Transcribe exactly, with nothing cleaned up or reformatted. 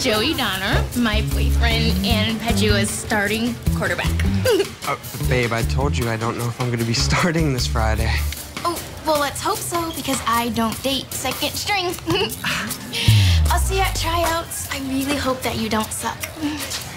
Joey Donner, my boyfriend and Pejua's starting quarterback. uh, babe, I told you I don't know if I'm going to be starting this Friday. Oh, well, let's hope so, because I don't date second string. I'll see you at tryouts. I really hope that you don't suck.